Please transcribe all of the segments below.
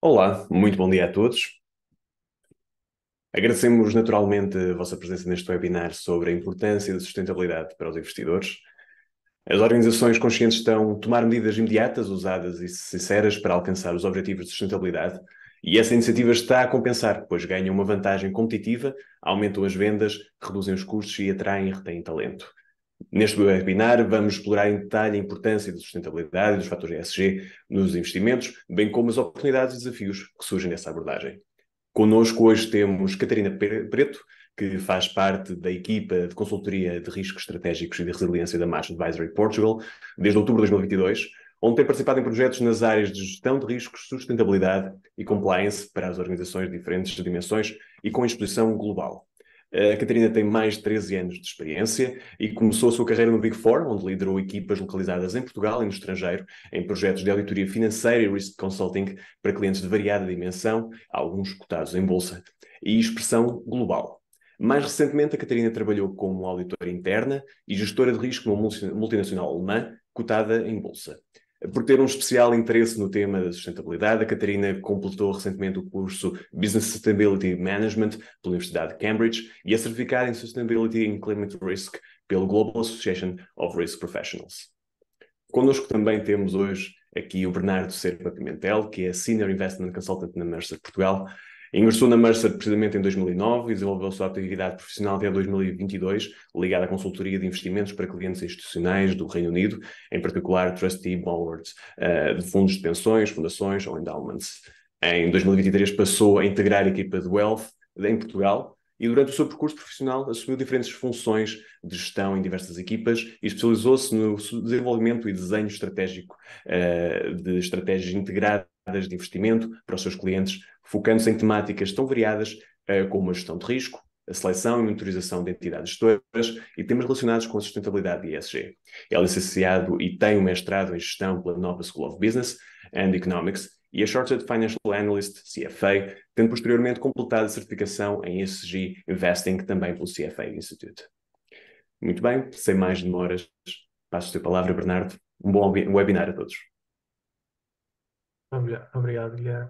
Olá, muito bom dia a todos. Agradecemos naturalmente a vossa presença neste webinar sobre a importância da sustentabilidade para os investidores. As organizações conscientes estão a tomar medidas imediatas, usadas e sinceras para alcançar os objetivos de sustentabilidade, e essa iniciativa está a compensar, pois ganham uma vantagem competitiva, aumentam as vendas, reduzem os custos e atraem e retêm talento. Neste webinar, vamos explorar em detalhe a importância da sustentabilidade e dos fatores ESG nos investimentos, bem como as oportunidades e desafios que surgem dessa abordagem. Connosco hoje temos Catarina Preto, que faz parte da equipa de consultoria de riscos estratégicos e de resiliência da Marsh Advisory Portugal desde outubro de 2022, onde tem participado em projetos nas áreas de gestão de riscos, sustentabilidade e compliance para as organizações de diferentes dimensões e com exposição global. A Catarina tem mais de 13 anos de experiência e começou a sua carreira no Big Four, onde liderou equipas localizadas em Portugal e no estrangeiro, em projetos de auditoria financeira e risk consulting para clientes de variada dimensão, alguns cotados em bolsa, e expressão global. Mais recentemente, a Catarina trabalhou como auditora interna e gestora de risco numa multinacional alemã cotada em bolsa. Por ter um especial interesse no tema da sustentabilidade, a Catarina completou recentemente o curso Business Sustainability Management pela Universidade de Cambridge e é certificada em Sustainability and Climate Risk pelo Global Association of Risk Professionals. Connosco também temos hoje aqui o Bernardo Serpa Pimentel, que é Senior Investment Consultant na Mercer Portugal. Ingressou na Mercer precisamente em 2009 e desenvolveu a sua atividade profissional até 2022, ligada à consultoria de investimentos para clientes institucionais do Reino Unido, em particular trustee boards de fundos de pensões, fundações ou endowments. Em 2023 passou a integrar a equipa de Wealth em Portugal e durante o seu percurso profissional assumiu diferentes funções de gestão em diversas equipas e especializou-se no desenvolvimento e desenho estratégico de estratégias integradas de investimento para os seus clientes, focando-se em temáticas tão variadas como a gestão de risco, a seleção e monitorização de entidades gestoras e temas relacionados com a sustentabilidade e ESG. É licenciado e tem um mestrado em gestão pela Nova School of Business and Economics e é Chartered Financial Analyst, CFA, tendo posteriormente completado a certificação em ESG Investing também pelo CFA Institute. Muito bem, sem mais demoras, passo a palavra, Bernardo. Um bom webinar a todos. Obrigado, Guilherme.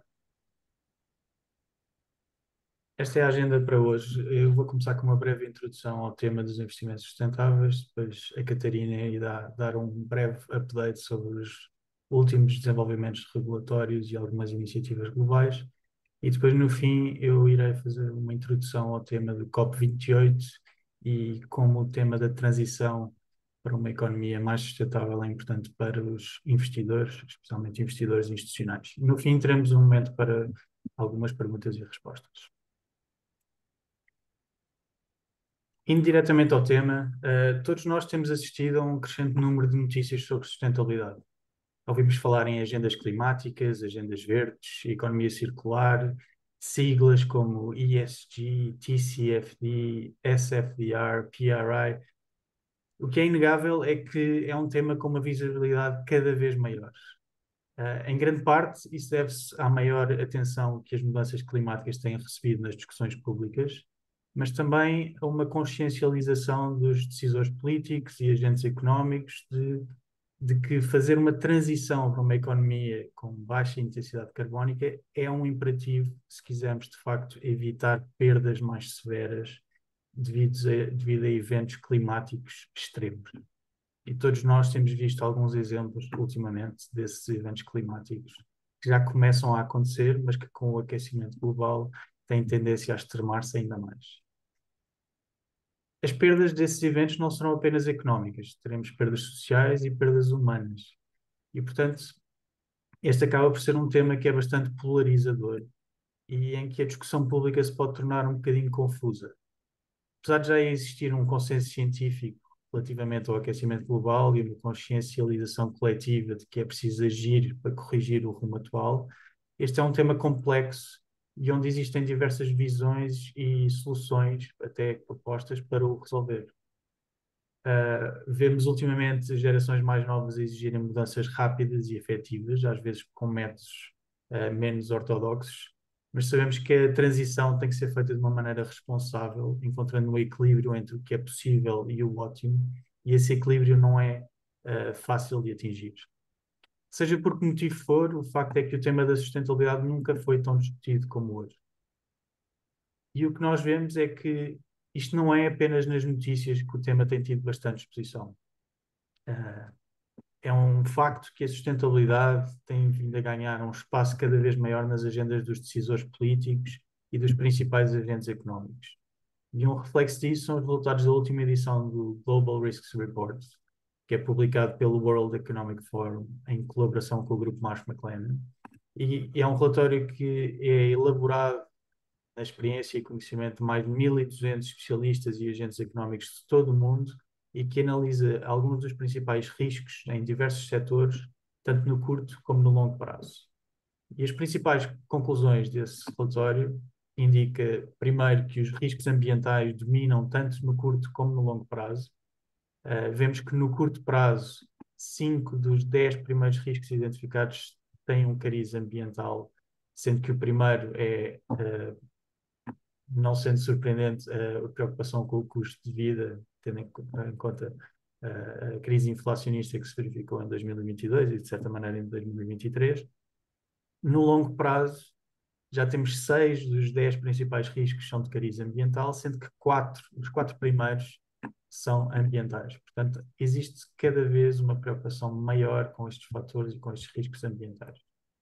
Esta é a agenda para hoje. Eu vou começar com uma breve introdução ao tema dos investimentos sustentáveis, depois a Catarina irá dar um breve update sobre os últimos desenvolvimentos regulatórios e algumas iniciativas globais, e depois, no fim, eu irei fazer uma introdução ao tema do COP28 e como o tema da transição para uma economia mais sustentável é importante para os investidores, especialmente investidores institucionais. No fim, teremos um momento para algumas perguntas e respostas. Indo diretamente ao tema, todos nós temos assistido a um crescente número de notícias sobre sustentabilidade. Ouvimos falar em agendas climáticas, agendas verdes, economia circular, siglas como ESG, TCFD, SFDR, PRI. O que é inegável é que é um tema com uma visibilidade cada vez maior. Em grande parte, isso deve-se à maior atenção que as mudanças climáticas têm recebido nas discussões públicas, mas também a uma consciencialização dos decisores políticos e agentes económicos de que fazer uma transição para uma economia com baixa intensidade carbónica é um imperativo se quisermos, de facto, evitar perdas mais severas devido a eventos climáticos extremos. E todos nós temos visto alguns exemplos ultimamente desses eventos climáticos que já começam a acontecer, mas que com o aquecimento global têm tendência a extremar-se ainda mais. As perdas desses eventos não serão apenas económicas, teremos perdas sociais e perdas humanas. E, portanto, este acaba por ser um tema que é bastante polarizador e em que a discussão pública se pode tornar um bocadinho confusa. Apesar de já existir um consenso científico relativamente ao aquecimento global e uma consciencialização coletiva de que é preciso agir para corrigir o rumo atual, este é um tema complexo e onde existem diversas visões e soluções, até propostas, para o resolver. Vemos ultimamente gerações mais novas a exigirem mudanças rápidas e efetivas, às vezes com métodos menos ortodoxos, mas sabemos que a transição tem que ser feita de uma maneira responsável, encontrando um equilíbrio entre o que é possível e o ótimo, e esse equilíbrio não é fácil de atingir. Seja por que motivo for, o facto é que o tema da sustentabilidade nunca foi tão discutido como hoje. E o que nós vemos é que isto não é apenas nas notícias que o tema tem tido bastante exposição. Ah, é um facto que a sustentabilidade tem vindo a ganhar um espaço cada vez maior nas agendas dos decisores políticos e dos principais agentes económicos. E um reflexo disso são os resultados da última edição do Global Risks Report, que é publicado pelo World Economic Forum em colaboração com o grupo Marsh McLennan. E é um relatório que é elaborado na experiência e conhecimento de mais de 1.200 especialistas e agentes económicos de todo o mundo e que analisa alguns dos principais riscos em diversos setores, tanto no curto como no longo prazo. E as principais conclusões desse relatório indica, primeiro, que os riscos ambientais dominam tanto no curto como no longo prazo. Vemos que no curto prazo, 5 dos 10 primeiros riscos identificados têm um cariz ambiental, sendo que o primeiro é, não sendo surpreendente, a preocupação com o custo de vida, tendo em conta a crise inflacionista que se verificou em 2022 e, de certa maneira, em 2023. No longo prazo, já temos 6 dos 10 principais riscos são de cariz ambiental, sendo que os 4 primeiros são ambientais. Portanto, existe cada vez uma preocupação maior com estes fatores e com estes riscos ambientais.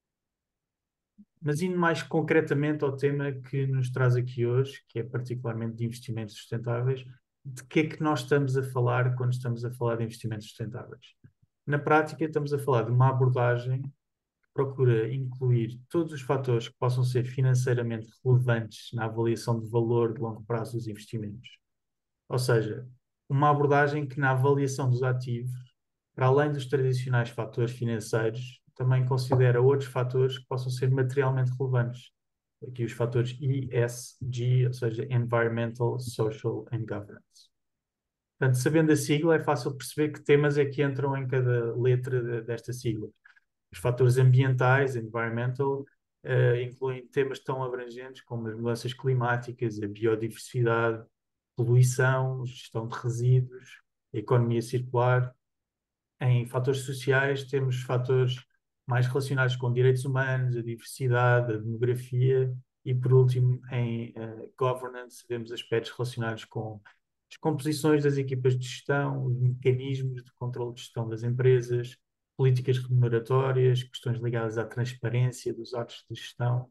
Mas indo mais concretamente ao tema que nos traz aqui hoje, que é particularmente de investimentos sustentáveis, de que é que nós estamos a falar quando estamos a falar de investimentos sustentáveis? Na prática, estamos a falar de uma abordagem que procura incluir todos os fatores que possam ser financeiramente relevantes na avaliação de valor de longo prazo dos investimentos. Ou seja, uma abordagem que na avaliação dos ativos, para além dos tradicionais fatores financeiros, também considera outros fatores que possam ser materialmente relevantes. Aqui os fatores ESG, ou seja, Environmental, Social and Governance. Portanto, sabendo a sigla, é fácil perceber que temas é que entram em cada letra desta sigla. Os fatores ambientais, environmental, incluem temas tão abrangentes como as mudanças climáticas, a biodiversidade, poluição, gestão de resíduos, a economia circular. Em fatores sociais, temos fatores mais relacionados com direitos humanos, a diversidade, a demografia e, por último, em governance, vemos aspectos relacionados com as composições das equipas de gestão, os mecanismos de controle de gestão das empresas, políticas remuneratórias, questões ligadas à transparência dos atos de gestão.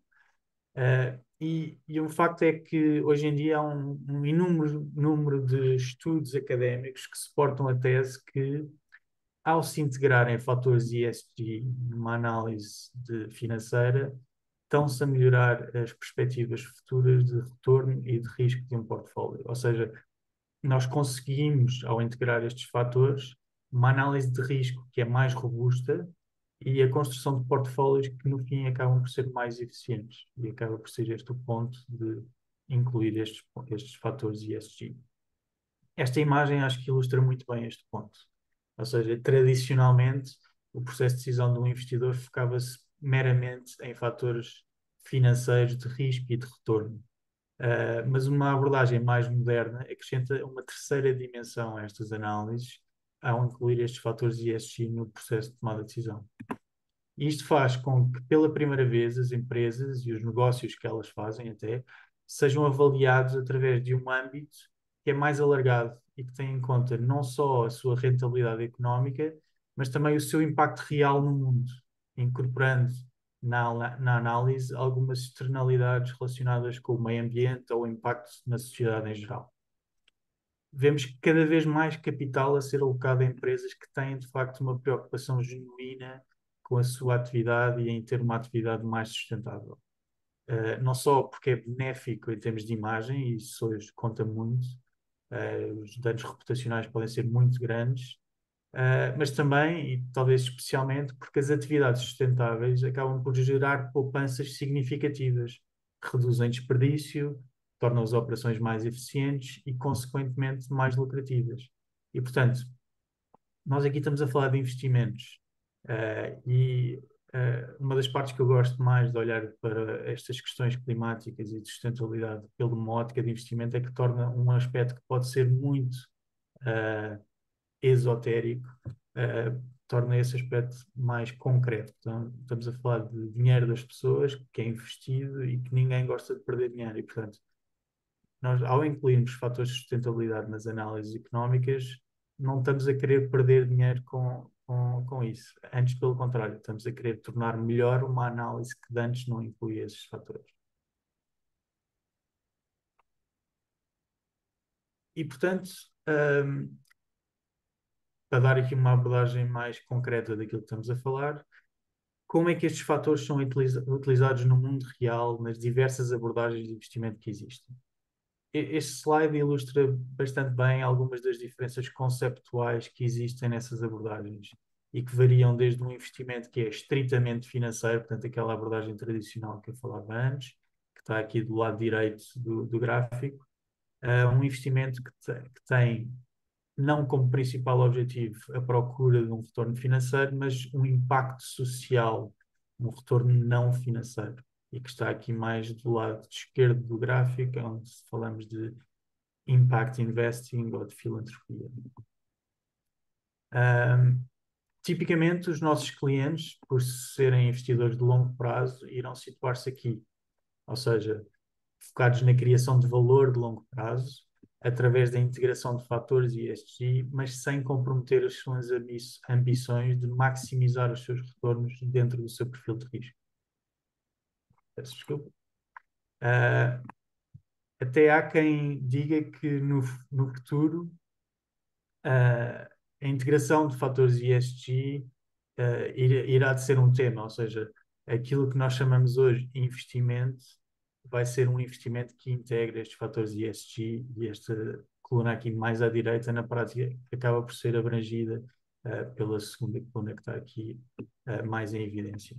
E um facto é que hoje em dia há um inúmero número de estudos académicos que suportam a tese que, ao se integrarem fatores ESG numa análise financeira, estão-se a melhorar as perspectivas futuras de retorno e de risco de um portfólio. Ou seja, nós conseguimos, ao integrar estes fatores, uma análise de risco que é mais robusta e a construção de portfólios que, no fim, acabam por ser mais eficientes. E acaba por ser este o ponto de incluir estes fatores ESG. Esta imagem acho que ilustra muito bem este ponto. Ou seja, tradicionalmente, o processo de decisão de um investidor focava-se meramente em fatores financeiros de risco e de retorno. Mas uma abordagem mais moderna acrescenta uma terceira dimensão a estas análises, ao incluir estes fatores ESG no processo de tomada de decisão. E isto faz com que, pela primeira vez, as empresas e os negócios que elas fazem até sejam avaliados através de um âmbito que é mais alargado e que tem em conta não só a sua rentabilidade económica, mas também o seu impacto real no mundo, incorporando na análise algumas externalidades relacionadas com o meio ambiente ou o impacto na sociedade em geral. Vemos cada vez mais capital a ser alocado a empresas que têm, de facto, uma preocupação genuína com a sua atividade e em ter uma atividade mais sustentável. Não só porque é benéfico em termos de imagem, e isso hoje conta muito, os danos reputacionais podem ser muito grandes, mas também, e talvez especialmente, porque as atividades sustentáveis acabam por gerar poupanças significativas, que reduzem desperdício, tornam as operações mais eficientes e, consequentemente, mais lucrativas. E, portanto, nós aqui estamos a falar de investimentos, uma das partes que eu gosto mais de olhar para estas questões climáticas e de sustentabilidade pela uma ótica de investimento é que torna um aspecto que pode ser muito esotérico, torna esse aspecto mais concreto. Então, estamos a falar de dinheiro das pessoas que é investido e que ninguém gosta de perder dinheiro. E, portanto, nós, ao incluirmos fatores de sustentabilidade nas análises económicas, não estamos a querer perder dinheiro com isso. Antes, pelo contrário, estamos a querer tornar melhor uma análise que de antes não incluía esses fatores. E, portanto, hum, para dar aqui uma abordagem mais concreta daquilo que estamos a falar, como é que estes fatores são utilizados no mundo real, nas diversas abordagens de investimento que existem? Este slide ilustra bastante bem algumas das diferenças conceptuais que existem nessas abordagens e que variam desde um investimento que é estritamente financeiro, portanto, aquela abordagem tradicional que eu falava antes, que está aqui do lado direito do gráfico, a um investimento que tem não como principal objetivo a procura de um retorno financeiro, mas um impacto social, um retorno não financeiro, e que está aqui mais do lado esquerdo do gráfico, onde falamos de impact investing ou de filantropia. Tipicamente, os nossos clientes, por serem investidores de longo prazo, irão situar-se aqui, ou seja, focados na criação de valor de longo prazo, através da integração de fatores ESG, mas sem comprometer as suas ambições de maximizar os seus retornos dentro do seu perfil de risco. Peço desculpa. Até há quem diga que no futuro a integração de fatores ESG irá de ser um tema, ou seja, aquilo que nós chamamos hoje de investimento vai ser um investimento que integra estes fatores ESG, e esta coluna aqui mais à direita, na prática, acaba por ser abrangida pela segunda coluna que está aqui mais em evidência.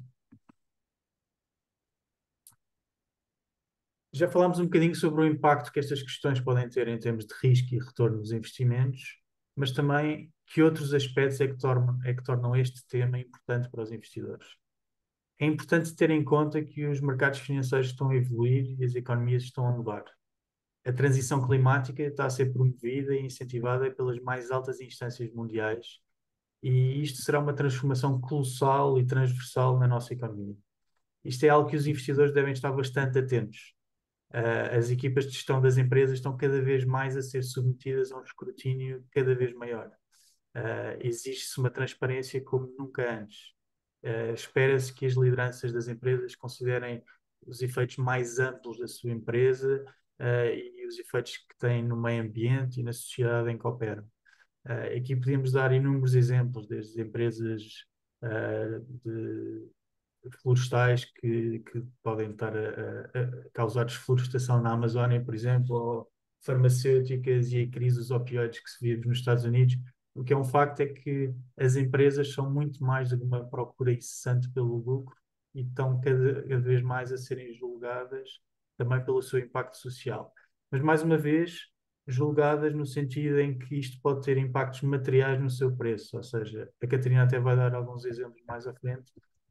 Já falámos um bocadinho sobre o impacto que estas questões podem ter em termos de risco e retorno dos investimentos, mas também que outros aspectos é que tornam este tema importante para os investidores. É importante ter em conta que os mercados financeiros estão a evoluir e as economias estão a mudar. A transição climática está a ser promovida e incentivada pelas mais altas instâncias mundiais, e isto será uma transformação colossal e transversal na nossa economia. Isto é algo que os investidores devem estar bastante atentos. As equipas de gestão das empresas estão cada vez mais a ser submetidas a um escrutínio cada vez maior. Exige-se uma transparência como nunca antes. Espera-se que as lideranças das empresas considerem os efeitos mais amplos da sua empresa e os efeitos que têm no meio ambiente e na sociedade em que operam. Aqui podemos dar inúmeros exemplos, desde empresas de florestais que podem estar a causar desflorestação na Amazónia, por exemplo, ou farmacêuticas e a crise dos opioides que se vive nos Estados Unidos. O que é um facto é que as empresas são muito mais do que uma procura incessante pelo lucro e estão cada vez mais a serem julgadas também pelo seu impacto social. Mas, mais uma vez, julgadas no sentido em que isto pode ter impactos materiais no seu preço, ou seja, a Catarina até vai dar alguns exemplos mais à frente,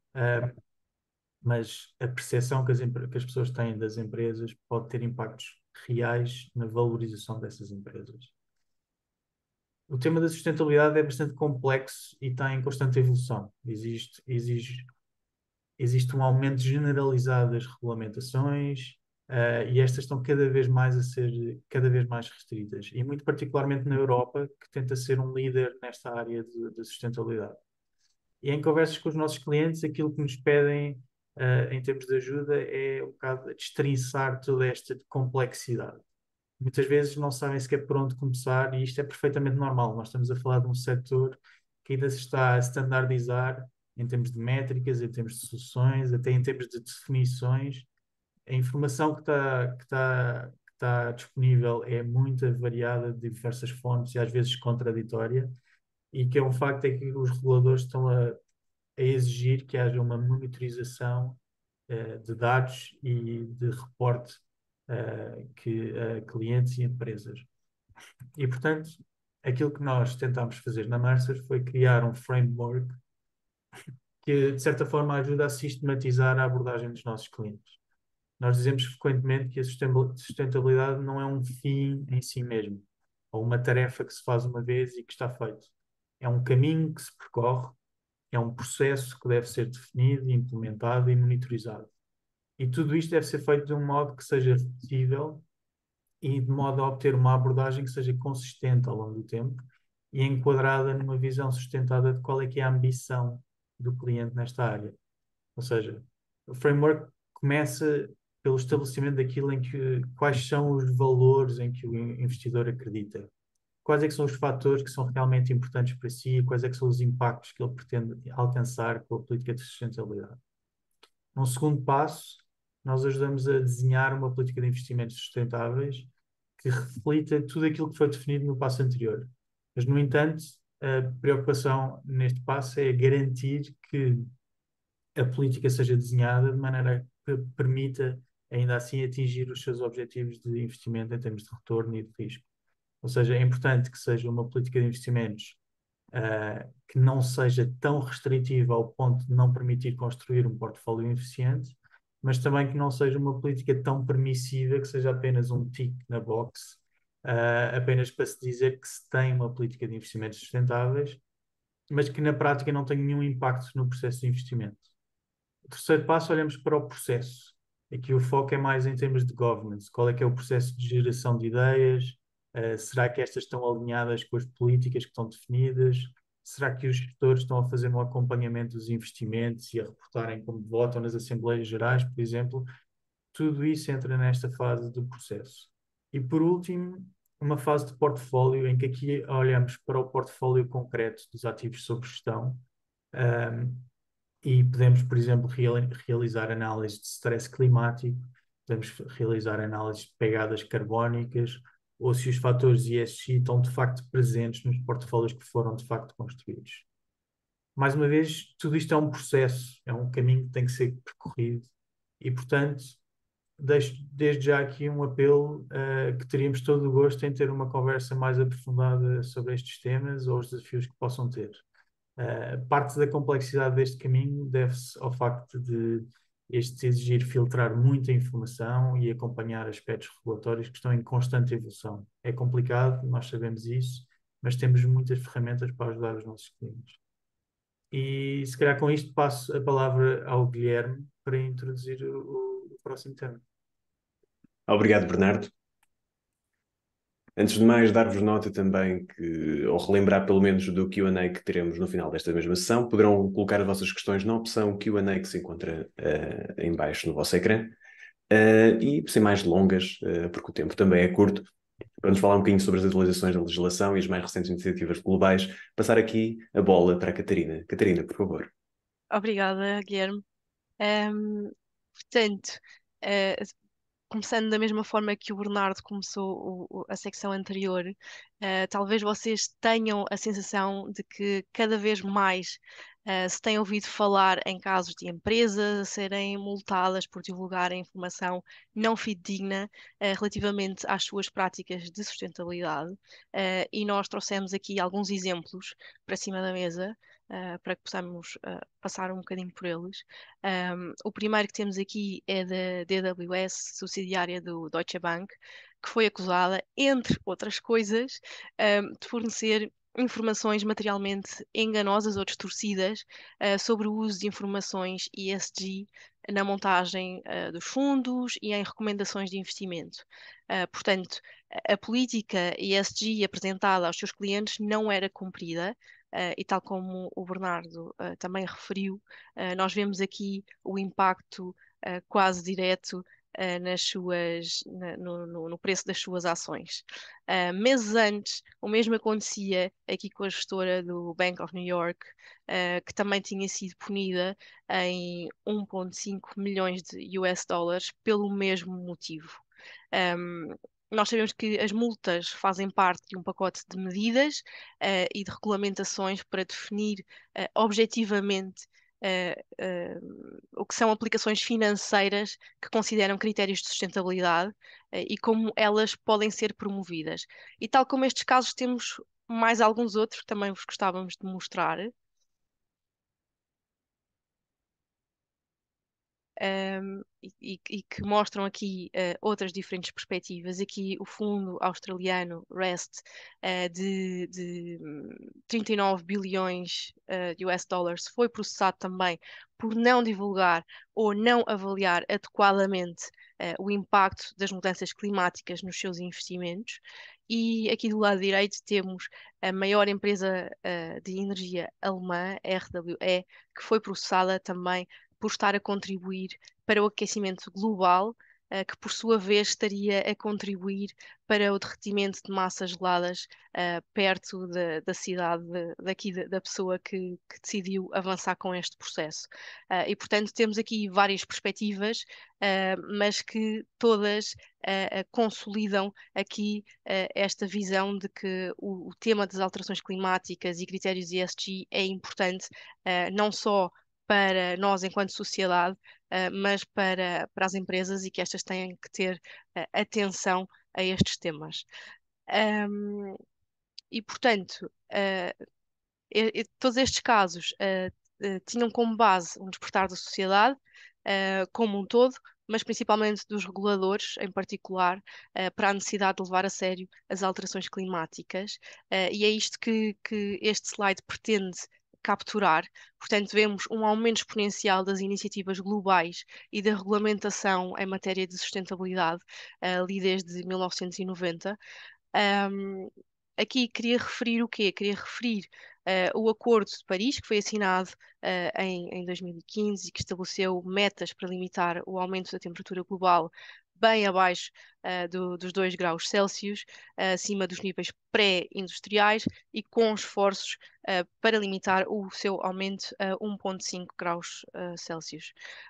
mas a percepção que as pessoas têm das empresas pode ter impactos reais na valorização dessas empresas. O tema da sustentabilidade é bastante complexo e está em constante evolução. Existe um aumento generalizado das regulamentações, e estas estão cada vez mais a ser cada vez mais restritas, e muito particularmente na Europa, que tenta ser um líder nesta área de sustentabilidade. E em conversas com os nossos clientes, aquilo que nos pedem em termos de ajuda é um bocado a destrinçar toda esta complexidade. Muitas vezes não sabem sequer por onde começar, e isto é perfeitamente normal. Nós estamos a falar de um setor que ainda se está a standardizar em termos de métricas, em termos de soluções, até em termos de definições. A informação que está disponível é muito variada, de diversas fontes e às vezes contraditória, e que é um facto é que os reguladores estão a exigir que haja uma monitorização de dados e de reporte que clientes e empresas. E, portanto, aquilo que nós tentámos fazer na Mercer foi criar um framework que, de certa forma, ajuda a sistematizar a abordagem dos nossos clientes. Nós dizemos frequentemente que a sustentabilidade não é um fim em si mesmo, ou uma tarefa que se faz uma vez e que está feito. É um caminho que se percorre é um processo que deve ser definido, implementado e monitorizado. E tudo isto deve ser feito de um modo que seja repetível e de modo a obter uma abordagem que seja consistente ao longo do tempo e enquadrada numa visão sustentada de qual é que é a ambição do cliente nesta área. Ou seja, o framework começa pelo estabelecimento daquilo em que, quais são os valores em que o investidor acredita, quais é que são os fatores que são realmente importantes para si, quais é que são os impactos que ele pretende alcançar com a política de sustentabilidade. Num segundo passo, nós ajudamos a desenhar uma política de investimentos sustentáveis que reflita tudo aquilo que foi definido no passo anterior. Mas, no entanto, a preocupação neste passo é garantir que a política seja desenhada de maneira que permita, ainda assim, atingir os seus objetivos de investimento em termos de retorno e de risco. Ou seja, é importante que seja uma política de investimentos que não seja tão restritiva ao ponto de não permitir construir um portfólio eficiente, mas também que não seja uma política tão permissiva que seja apenas um tick na box, apenas para se dizer que se tem uma política de investimentos sustentáveis, mas que na prática não tem nenhum impacto no processo de investimento. O terceiro passo, olhamos para o processo. Aqui o foco é mais em termos de governance. Qual é que é o processo de geração de ideias? Será que estas estão alinhadas com as políticas que estão definidas? Será que os gestores estão a fazer um acompanhamento dos investimentos e a reportarem como votam nas Assembleias Gerais, por exemplo? Tudo isso entra nesta fase do processo. E por último, uma fase de portfólio, em que aqui olhamos para o portfólio concreto dos ativos sob gestão, e podemos, por exemplo, realizar análise de stress climático, podemos realizar análise de pegadas carbónicas, ou se os fatores ESG estão de facto presentes nos portfólios que foram de facto construídos. Mais uma vez, tudo isto é um processo, é um caminho que tem que ser percorrido e, portanto, deixo desde já aqui um apelo que teríamos todo o gosto em ter uma conversa mais aprofundada sobre estes temas ou os desafios que possam ter. Parte da complexidade deste caminho deve-se ao facto de este exigir filtrar muita informação e acompanhar aspectos regulatórios que estão em constante evolução. É complicado, nós sabemos isso, mas temos muitas ferramentas para ajudar os nossos clientes. E se calhar com isto passo a palavra ao Guilherme para introduzir o próximo tema. Obrigado, Bernardo. Antes de mais, dar-vos nota também que, ou relembrar pelo menos do Q&A que teremos no final desta mesma sessão, poderão colocar as vossas questões na opção Q&A que se encontra em baixo no vosso ecrã. E sem mais delongas, porque o tempo também é curto, vamos falar um bocadinho sobre as atualizações da legislação e as mais recentes iniciativas globais, passar aqui a bola para a Catarina. Catarina, por favor. Obrigada, Guilherme. Portanto, eh, começando da mesma forma que o Bernardo começou a secção anterior, talvez vocês tenham a sensação de que cada vez mais se tem ouvido falar em casos de empresas a serem multadas por divulgarem informação não fidedigna relativamente às suas práticas de sustentabilidade. E nós trouxemos aqui alguns exemplos para cima da mesa. Para que possamos passar um bocadinho por eles. O primeiro que temos aqui é da DWS, subsidiária do Deutsche Bank, que foi acusada, entre outras coisas, de fornecer informações materialmente enganosas ou distorcidas sobre o uso de informações ESG na montagem dos fundos e em recomendações de investimento. Portanto, a política ESG apresentada aos seus clientes não era cumprida. E tal como o Bernardo também referiu, nós vemos aqui o impacto quase direto no preço das suas ações. Meses antes, o mesmo acontecia aqui com a gestora do Bank of New York, que também tinha sido punida em 1,5 milhões de US dólares pelo mesmo motivo. Nós sabemos que as multas fazem parte de um pacote de medidas e de regulamentações para definir objetivamente o que são aplicações financeiras que consideram critérios de sustentabilidade e como elas podem ser promovidas. E tal como estes casos, temos mais alguns outros que também vos gostávamos de mostrar. e que mostram aqui outras diferentes perspectivas. Aqui o fundo australiano REST de 39 bilhões US dólares foi processado também por não divulgar ou não avaliar adequadamente o impacto das mudanças climáticas nos seus investimentos. E aqui do lado direito temos a maior empresa de energia alemã, RWE, que foi processada também por estar a contribuir para o aquecimento global, que por sua vez estaria a contribuir para o derretimento de massas geladas perto da cidade daqui da pessoa que decidiu avançar com este processo. E portanto temos aqui várias perspectivas, mas que todas consolidam aqui esta visão de que o tema das alterações climáticas e critérios ESG é importante, não só para nós enquanto sociedade, mas para as empresas, e que estas têm que ter atenção a estes temas. E, portanto, todos estes casos tinham como base um despertar da sociedade como um todo, mas principalmente dos reguladores, em particular, para a necessidade de levar a sério as alterações climáticas. E é isto que este slide pretende capturar. Portanto, vemos um aumento exponencial das iniciativas globais e da regulamentação em matéria de sustentabilidade, ali desde 1990. Aqui queria referir o quê? Queria referir o Acordo de Paris, que foi assinado em 2015 e que estabeleceu metas para limitar o aumento da temperatura global bem abaixo dos 2 graus Celsius, acima dos níveis pré-industriais e com esforços para limitar o seu aumento a 1,5 graus Celsius.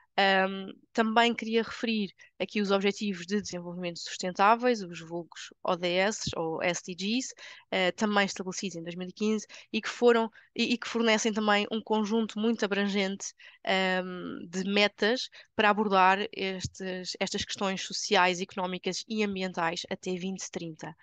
Também queria referir aqui os Objetivos de Desenvolvimento Sustentáveis, os vulgos ODS ou SDGs, também estabelecidos em 2015 e que fornecem também um conjunto muito abrangente de metas para abordar estas questões sociais, económicas e ambientais até 2030.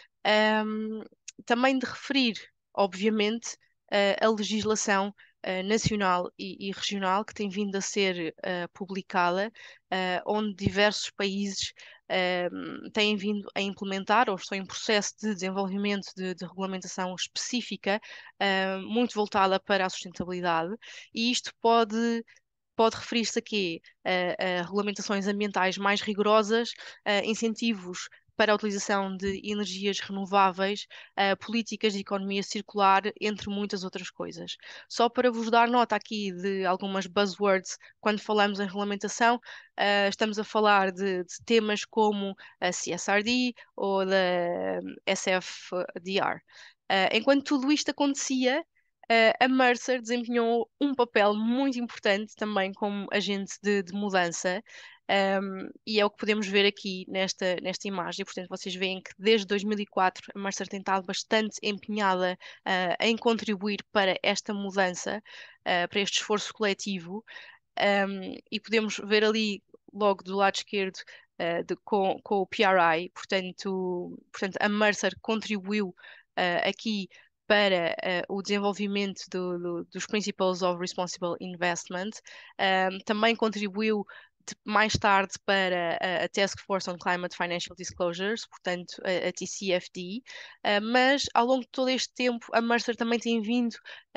Também de referir, obviamente, a legislação nacional e regional que tem vindo a ser publicada, onde diversos países têm vindo a implementar ou estão em processo de desenvolvimento de regulamentação específica, muito voltada para a sustentabilidade, e isto pode referir-se aqui a regulamentações ambientais mais rigorosas, incentivos para a utilização de energias renováveis, políticas de economia circular, entre muitas outras coisas. Só para vos dar nota aqui de algumas buzzwords, quando falamos em regulamentação, estamos a falar de temas como a CSRD ou da SFDR. Enquanto tudo isto acontecia, a Mercer desempenhou um papel muito importante também como agente de mudança, e é o que podemos ver aqui nesta imagem. Portanto, vocês veem que desde 2004 a Mercer tem estado bastante empenhada em contribuir para esta mudança, para este esforço coletivo, e podemos ver ali logo do lado esquerdo com o PRI. Portanto, a Mercer contribuiu aqui para o desenvolvimento dos Principles of Responsible Investment. Também contribuiu mais tarde para a Task Force on Climate Financial Disclosures, portanto a TCFD, mas ao longo de todo este tempo a Mercer também tem vindo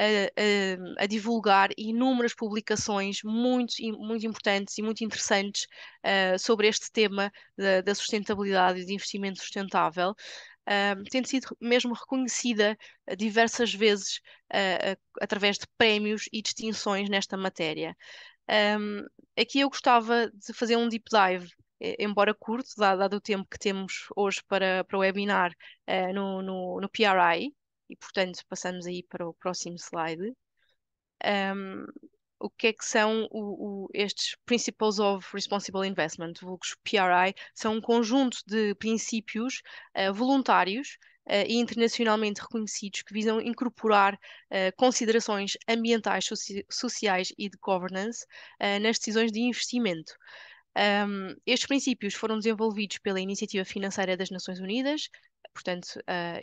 a divulgar inúmeras publicações muito, muito importantes e muito interessantes sobre este tema da sustentabilidade e de investimento sustentável. Tendo sido mesmo reconhecida diversas vezes através de prémios e distinções nesta matéria. Aqui eu gostava de fazer um deep dive, embora curto, dado o tempo que temos hoje para o webinar, no PRI, e portanto passamos aí para o próximo slide. O que é que são estes Principles of Responsible Investment, vulgos PRI? São um conjunto de princípios voluntários e internacionalmente reconhecidos que visam incorporar considerações ambientais, sociais e de governance nas decisões de investimento. Estes princípios foram desenvolvidos pela Iniciativa Financeira das Nações Unidas, portanto,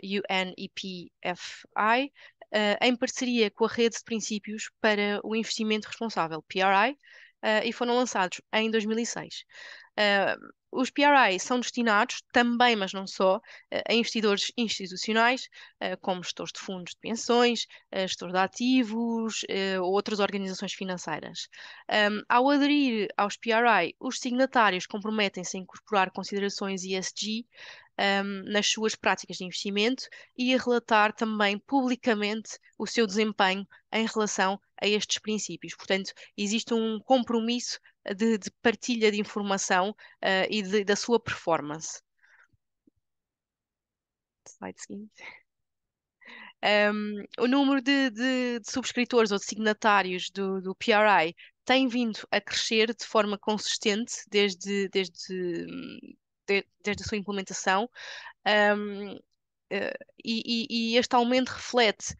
UNEPFI, em parceria com a Rede de Princípios para o Investimento Responsável, PRI, e foram lançados em 2006. Os PRI são destinados também, mas não só, a investidores institucionais, como gestores de fundos de pensões, gestores de ativos, ou outras organizações financeiras. Ao aderir aos PRI, os signatários comprometem-se a incorporar considerações ESG, nas suas práticas de investimento e a relatar também publicamente o seu desempenho em relação a estes princípios. Portanto, existe um compromisso de partilha de informação da sua performance. Slide seguinte. O número de subscritores ou de signatários do PRI tem vindo a crescer de forma consistente desde a sua implementação. Um, e este aumento reflete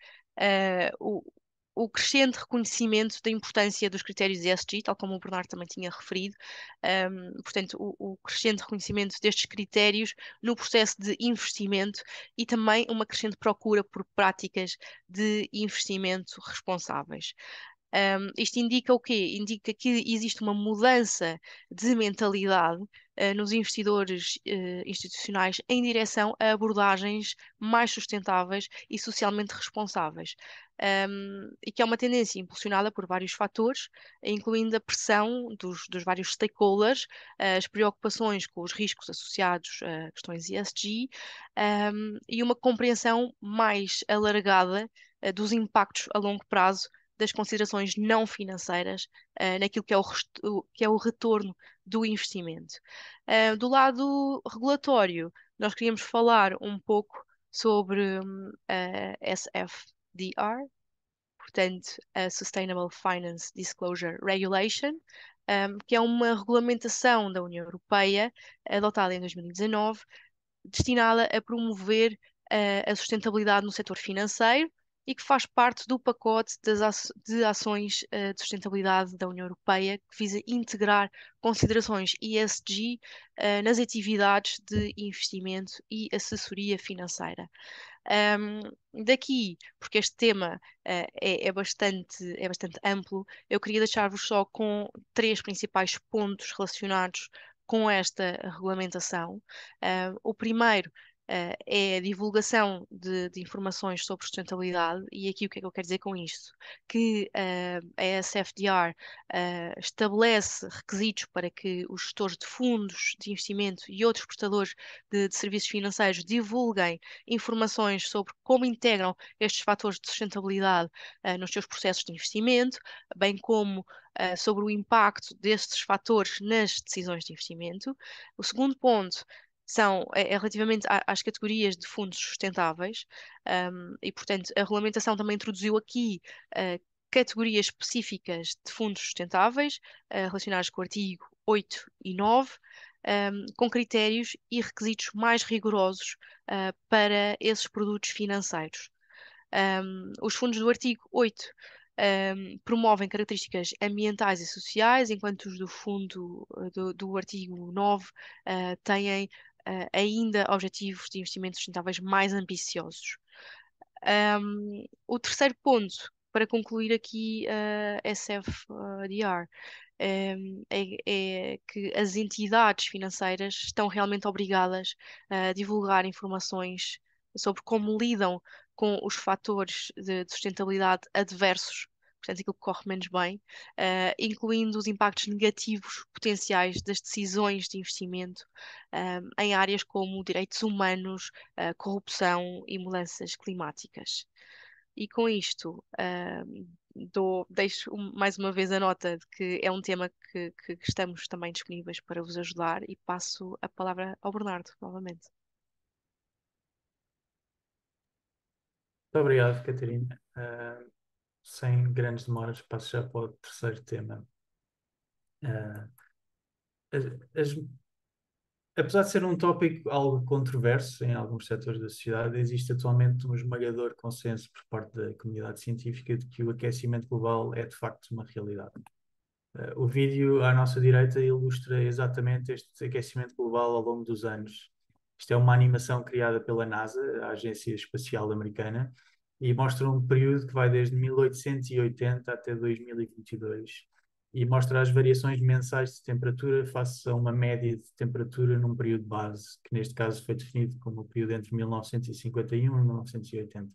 o crescente reconhecimento da importância dos critérios ESG, tal como o Bernardo também tinha referido. Portanto, o crescente reconhecimento destes critérios no processo de investimento e também uma crescente procura por práticas de investimento responsáveis. Isto indica o quê? Indica que existe uma mudança de mentalidade nos investidores institucionais em direção a abordagens mais sustentáveis e socialmente responsáveis. E que é uma tendência impulsionada por vários fatores, incluindo a pressão dos vários stakeholders, as preocupações com os riscos associados a questões ESG, e uma compreensão mais alargada dos impactos a longo prazo das considerações não financeiras naquilo que é o retorno do investimento. Do lado regulatório, nós queríamos falar um pouco sobre a SFDR, portanto, a Sustainable Finance Disclosure Regulation, que é uma regulamentação da União Europeia adotada em 2019, destinada a promover a sustentabilidade no setor financeiro e que faz parte do pacote de ações de sustentabilidade da União Europeia, que visa integrar considerações ESG nas atividades de investimento e assessoria financeira. Daqui, porque este tema é bastante amplo, eu queria deixar-vos só com 3 principais pontos relacionados com esta regulamentação. O primeiro é a divulgação de informações sobre sustentabilidade, e aqui o que é que eu quero dizer com isto? Que a SFDR estabelece requisitos para que os gestores de fundos de investimento e outros prestadores de serviços financeiros divulguem informações sobre como integram estes fatores de sustentabilidade nos seus processos de investimento, bem como sobre o impacto destes fatores nas decisões de investimento. O segundo ponto é relativamente às categorias de fundos sustentáveis, e, portanto, a regulamentação também introduziu aqui categorias específicas de fundos sustentáveis, relacionadas com o artigo 8 e 9, com critérios e requisitos mais rigorosos para esses produtos financeiros. Os fundos do artigo 8 promovem características ambientais e sociais, enquanto os do fundo do artigo 9 têm ainda objetivos de investimentos sustentáveis mais ambiciosos. O terceiro ponto, para concluir aqui a SFDR, é que as entidades financeiras estão realmente obrigadas a divulgar informações sobre como lidam com os fatores de sustentabilidade adversos, portanto, aquilo que corre menos bem, incluindo os impactos negativos potenciais das decisões de investimento em áreas como direitos humanos, corrupção e mudanças climáticas. E com isto, deixo mais uma vez a nota de que é um tema que estamos também disponíveis para vos ajudar, e passo a palavra ao Bernardo novamente. Muito obrigado, Catarina. Sem grandes demoras, passo já para o terceiro tema. Apesar de ser um tópico algo controverso em alguns setores da sociedade, existe atualmente um esmagador consenso por parte da comunidade científica de que o aquecimento global é de facto uma realidade. O vídeo à nossa direita ilustra exatamente este aquecimento global ao longo dos anos. Isto é uma animação criada pela NASA, a Agência Espacial Americana, e mostra um período que vai desde 1880 até 2022. e mostra as variações mensais de temperatura face a uma média de temperatura num período base, que neste caso foi definido como o período entre 1951 e 1980.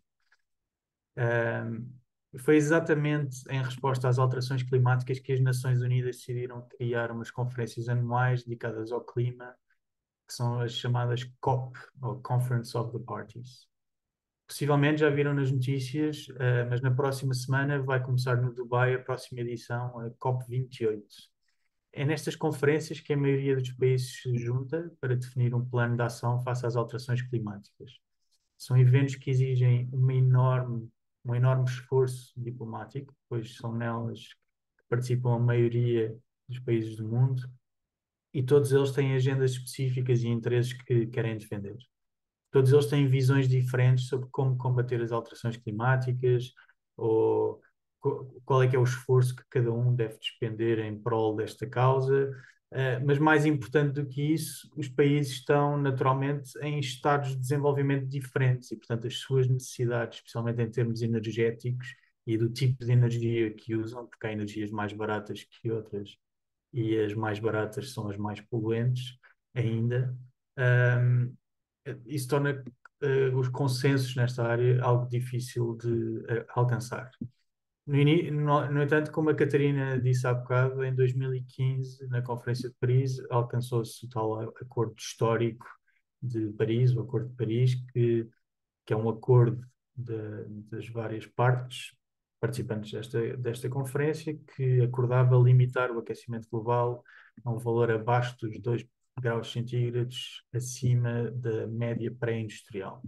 Foi exatamente em resposta às alterações climáticas que as Nações Unidas decidiram criar umas conferências anuais dedicadas ao clima, que são as chamadas COP, ou Conference of the Parties. Possivelmente já viram nas notícias, mas na próxima semana vai começar no Dubai a próxima edição, a COP28. É nestas conferências que a maioria dos países se junta para definir um plano de ação face às alterações climáticas. São eventos que exigem um enorme esforço diplomático, pois são nelas que participam a maioria dos países do mundo e todos eles têm agendas específicas e interesses que querem defender. Todos eles têm visões diferentes sobre como combater as alterações climáticas ou qual é que é o esforço que cada um deve despender em prol desta causa. Mas mais importante do que isso, os países estão naturalmente em estados de desenvolvimento diferentes e, portanto, as suas necessidades, especialmente em termos energéticos e do tipo de energia que usam, porque há energias mais baratas que outras e as mais baratas são as mais poluentes ainda. Um, Isso torna os consensos nesta área algo difícil de alcançar. No entanto, como a Catarina disse há bocado, em 2015, na Conferência de Paris, alcançou-se o tal acordo histórico de Paris, o Acordo de Paris, que é um acordo das várias partes participantes desta conferência, que acordava limitar o aquecimento global a um valor abaixo dos 2 graus centígrados acima da média pré-industrial.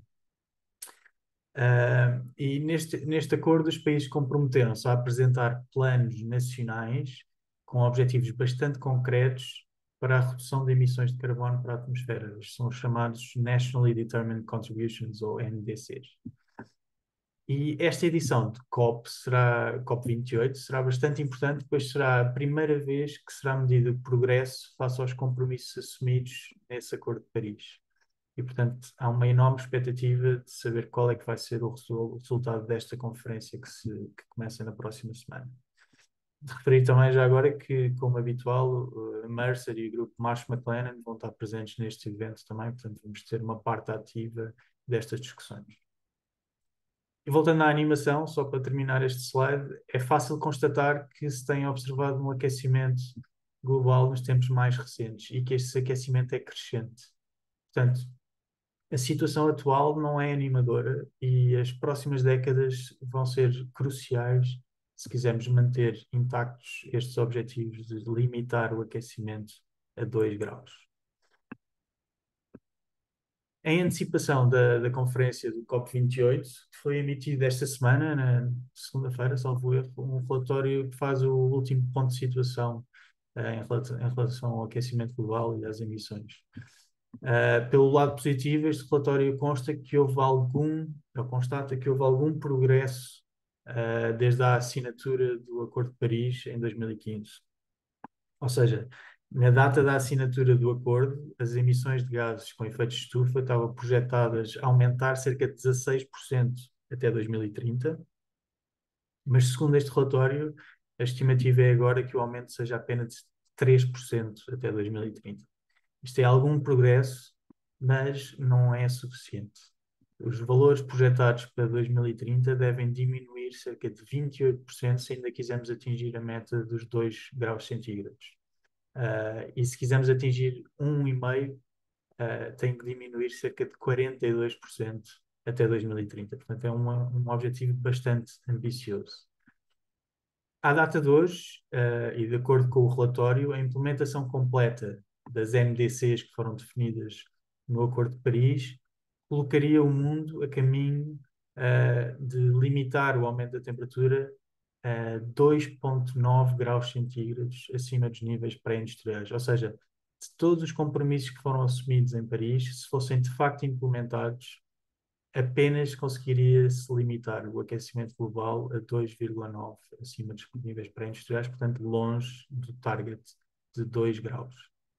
E neste acordo, os países comprometeram-se a apresentar planos nacionais com objetivos bastante concretos para a redução de emissões de carbono para a atmosfera. São os chamados Nationally Determined Contributions, ou NDCs. E esta edição de COP28, será bastante importante, pois será a primeira vez que será medido o progresso face aos compromissos assumidos nesse Acordo de Paris. E, portanto, há uma enorme expectativa de saber qual é que vai ser o resultado desta conferência que começa na próxima semana. De referir também já agora que, como habitual, a Mercer e o grupo Marsh McLennan vão estar presentes neste evento também, portanto vamos ter uma parte ativa destas discussões. E voltando à animação, só para terminar este slide, é fácil constatar que se tem observado um aquecimento global nos tempos mais recentes e que este aquecimento é crescente. Portanto, a situação atual não é animadora e as próximas décadas vão ser cruciais se quisermos manter intactos estes objetivos de limitar o aquecimento a 2 graus. Em antecipação da conferência do COP28, foi emitido esta semana, na segunda-feira, salvo erro, um relatório que faz o último ponto de situação em relação ao aquecimento global e às emissões. Pelo lado positivo, este relatório constata que houve algum progresso desde a assinatura do Acordo de Paris em 2015. Ou seja, na data da assinatura do acordo, as emissões de gases com efeito de estufa estavam projetadas a aumentar cerca de 16% até 2030, mas segundo este relatório, a estimativa é agora que o aumento seja apenas de 3% até 2030. Isto é algum progresso, mas não é suficiente. Os valores projetados para 2030 devem diminuir cerca de 28% se ainda quisermos atingir a meta dos 2 graus centígrados. E se quisermos atingir 1,5, tem que diminuir cerca de 42% até 2030. Portanto, é um objetivo bastante ambicioso. À data de hoje, e de acordo com o relatório, a implementação completa das NDCs que foram definidas no Acordo de Paris colocaria o mundo a caminho de limitar o aumento da temperatura a 2,9 graus centígrados acima dos níveis pré-industriais. Ou seja, de todos os compromissos que foram assumidos em Paris, se fossem de facto implementados, apenas conseguiria-se limitar o aquecimento global a 2,9 acima dos níveis pré-industriais, portanto longe do target de 2 graus.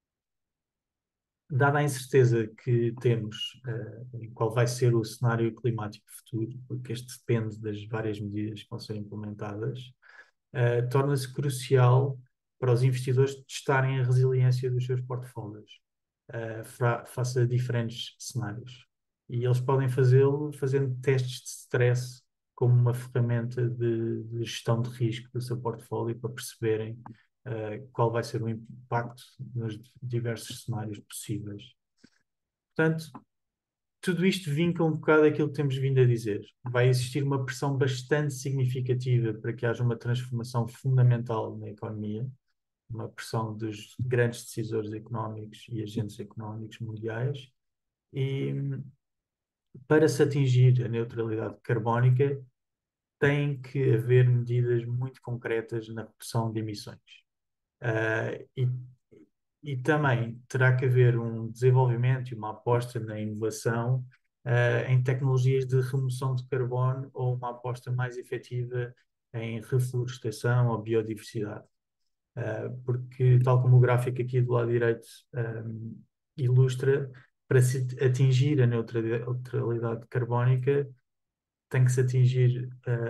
Dada a incerteza que temos em qual vai ser o cenário climático futuro, porque este depende das várias medidas que vão ser implementadas, torna-se crucial para os investidores testarem a resiliência dos seus portfólios face a diferentes cenários. E eles podem fazê-lo fazendo testes de stress como uma ferramenta de gestão de risco do seu portfólio para perceberem qual vai ser o impacto nos diversos cenários possíveis. Portanto, tudo isto vinca um bocado aquilo que temos vindo a dizer. Vai existir uma pressão bastante significativa para que haja uma transformação fundamental na economia, uma pressão dos grandes decisores económicos e agentes económicos mundiais, e para se atingir a neutralidade carbónica tem que haver medidas muito concretas na redução de emissões. E também terá que haver um desenvolvimento e uma aposta na inovação em tecnologias de remoção de carbono ou uma aposta mais efetiva em reflorestação ou biodiversidade. Porque, tal como o gráfico aqui do lado direito ilustra, para se atingir a neutralidade carbónica, tem que se atingir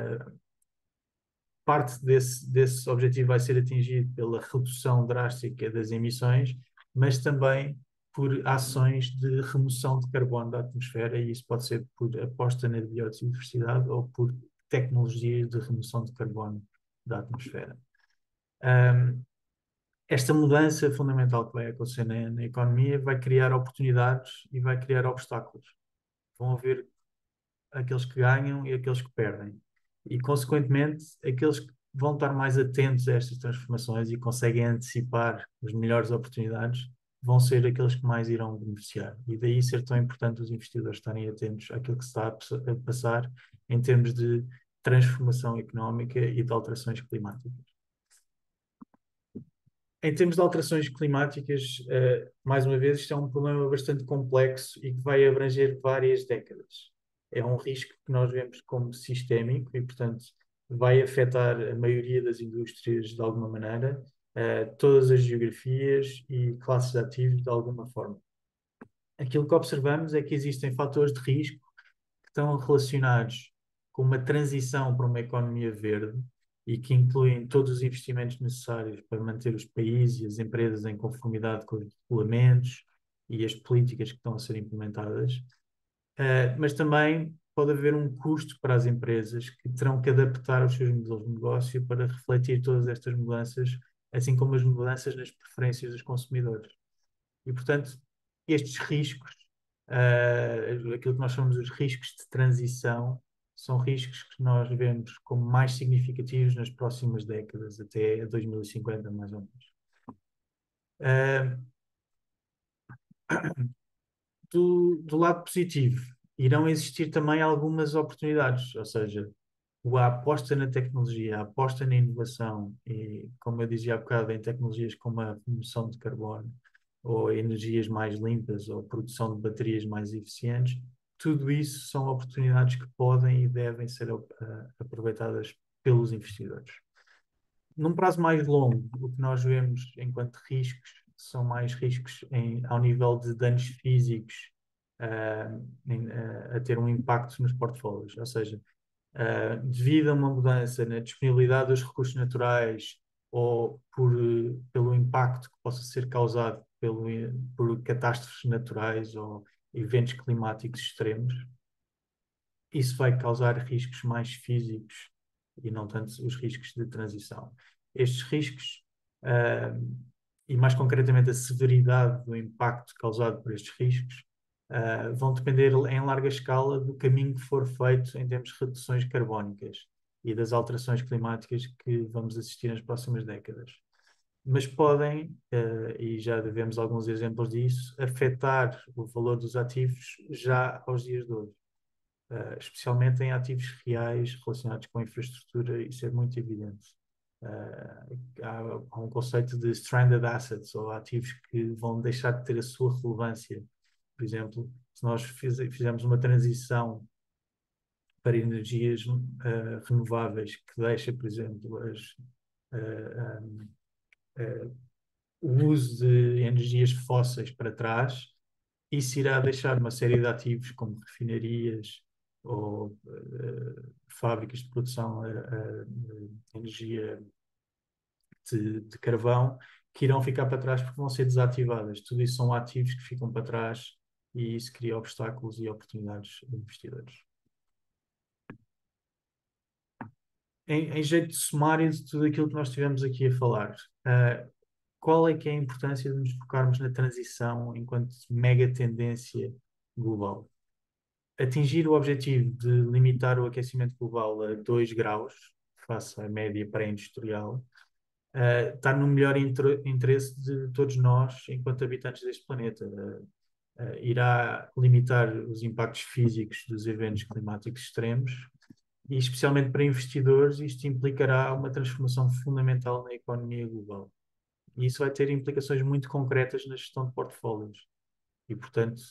parte desse objetivo vai ser atingido pela redução drástica das emissões, mas também por ações de remoção de carbono da atmosfera, e isso pode ser por aposta na biodiversidade ou por tecnologias de remoção de carbono da atmosfera. Esta mudança fundamental que vai acontecer na economia vai criar oportunidades e vai criar obstáculos. Vão haver aqueles que ganham e aqueles que perdem. E, consequentemente, aqueles que vão estar mais atentos a estas transformações e conseguem antecipar as melhores oportunidades vão ser aqueles que mais irão beneficiar. E daí ser tão importante os investidores estarem atentos àquilo que se está a passar em termos de transformação económica e de alterações climáticas. Em termos de alterações climáticas, mais uma vez, isto é um problema bastante complexo e que vai abranger várias décadas. É um risco que nós vemos como sistémico e, portanto, vai afetar a maioria das indústrias de alguma maneira, todas as geografias e classes de ativos de alguma forma. Aquilo que observamos é que existem fatores de risco que estão relacionados com uma transição para uma economia verde e que incluem todos os investimentos necessários para manter os países e as empresas em conformidade com os regulamentos e as políticas que estão a ser implementadas. Mas também pode haver um custo para as empresas que terão que adaptar os seus modelos de negócio para refletir todas estas mudanças, assim como as mudanças nas preferências dos consumidores. E, portanto, estes riscos, aquilo que nós chamamos os riscos de transição, são riscos que nós vemos como mais significativos nas próximas décadas, até 2050, mais ou menos. Do lado positivo, irão existir também algumas oportunidades, ou seja, a aposta na tecnologia, a aposta na inovação e, como eu dizia há bocado, em tecnologias como a remoção de carbono ou energias mais limpas ou produção de baterias mais eficientes, tudo isso são oportunidades que podem e devem ser aproveitadas pelos investidores. Num prazo mais longo, o que nós vemos enquanto riscos são mais riscos ao nível de danos físicos a ter um impacto nos portfólios, ou seja, devido a uma mudança na disponibilidade dos recursos naturais ou pelo impacto que possa ser causado por catástrofes naturais ou eventos climáticos extremos, isso vai causar riscos mais físicos e não tanto os riscos de transição. Estes riscos, e mais concretamente a severidade do impacto causado por estes riscos, vão depender em larga escala do caminho que for feito em termos de reduções carbónicas e das alterações climáticas que vamos assistir nas próximas décadas. Mas podem, e já vemos alguns exemplos disso, afetar o valor dos ativos já aos dias de hoje. Especialmente em ativos reais relacionados com a infraestrutura, isso é muito evidente. Há um conceito de stranded assets, ou ativos que vão deixar de ter a sua relevância. Por exemplo, se nós fizermos uma transição para energias renováveis, que deixa, por exemplo, o uso de energias fósseis para trás, isso irá deixar uma série de ativos como refinarias ou fábricas de produção de energia de carvão, que irão ficar para trás porque vão ser desativadas. Tudo isso são ativos que ficam para trás e isso cria obstáculos e oportunidades de investidores. Em jeito de sumário de tudo aquilo que nós estivemos aqui a falar, qual é que é a importância de nos focarmos na transição enquanto mega tendência global? Atingir o objetivo de limitar o aquecimento global a 2 graus, face à média pré-industrial, está no melhor interesse de todos nós, enquanto habitantes deste planeta. Irá limitar os impactos físicos dos eventos climáticos extremos e, especialmente para investidores, isto implicará uma transformação fundamental na economia global. E isso vai ter implicações muito concretas na gestão de portfólios. E, portanto,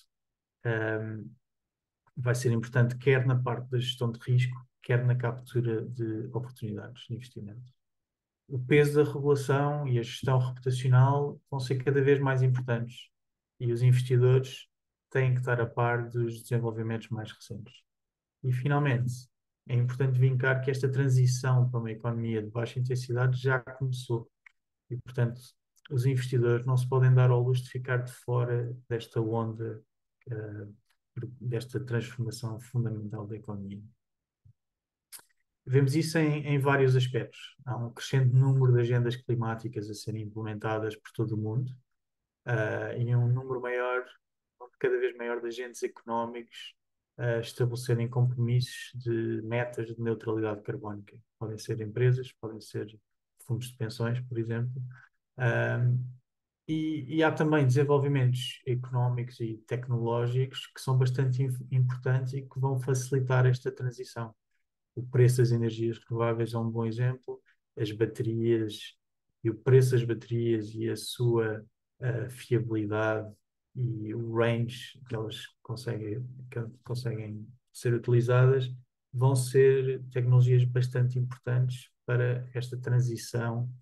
vai ser importante quer na parte da gestão de risco, quer na captura de oportunidades de investimento. O peso da regulação e a gestão reputacional vão ser cada vez mais importantes e os investidores têm que estar a par dos desenvolvimentos mais recentes. E, finalmente, é importante vincar que esta transição para uma economia de baixa intensidade já começou. E, portanto, os investidores não se podem dar ao luxo de ficar de fora desta onda, desta transformação fundamental da economia. Vemos isso em vários aspectos. Há um crescente número de agendas climáticas a serem implementadas por todo o mundo, e um número cada vez maior de agentes económicos a estabelecerem compromissos de metas de neutralidade carbónica. Podem ser empresas, podem ser fundos de pensões, por exemplo. E há também desenvolvimentos económicos e tecnológicos que são bastante importantes e que vão facilitar esta transição. O preço das energias renováveis é um bom exemplo, as baterias e o preço das baterias e a sua fiabilidade e o range que elas conseguem ser utilizadas vão ser tecnologias bastante importantes para esta transição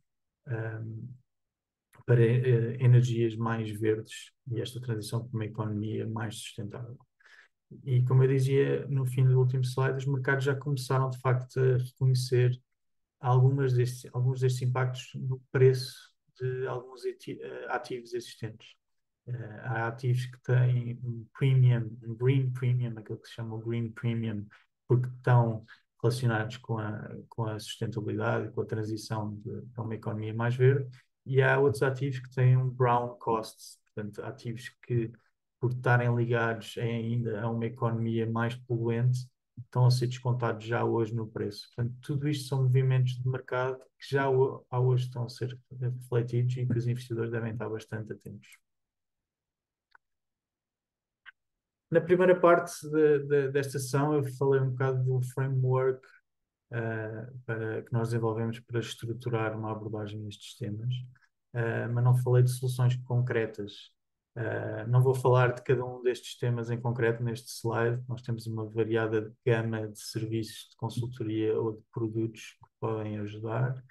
para energias mais verdes e esta transição para uma economia mais sustentável. E, como eu dizia no fim do último slide, os mercados já começaram, de facto, a reconhecer alguns destes impactos no preço de alguns ativos existentes. Há ativos que têm um premium, um green premium, aquilo que se chama o green premium, porque estão relacionados com a sustentabilidade, com a transição para uma economia mais verde, e há outros ativos que têm um brown cost, portanto, ativos que, por estarem ligados ainda a uma economia mais poluente, estão a ser descontados já hoje no preço. Portanto, tudo isto são movimentos de mercado que já hoje estão a ser refletidos e que os investidores devem estar bastante atentos. Na primeira parte desta sessão, eu falei um bocado do framework que nós desenvolvemos para estruturar uma abordagem a estes temas, mas não falei de soluções concretas. Não vou falar de cada um destes temas em concreto neste slide. Nós temos uma variada gama de serviços de consultoria ou de produtos que podem ajudar.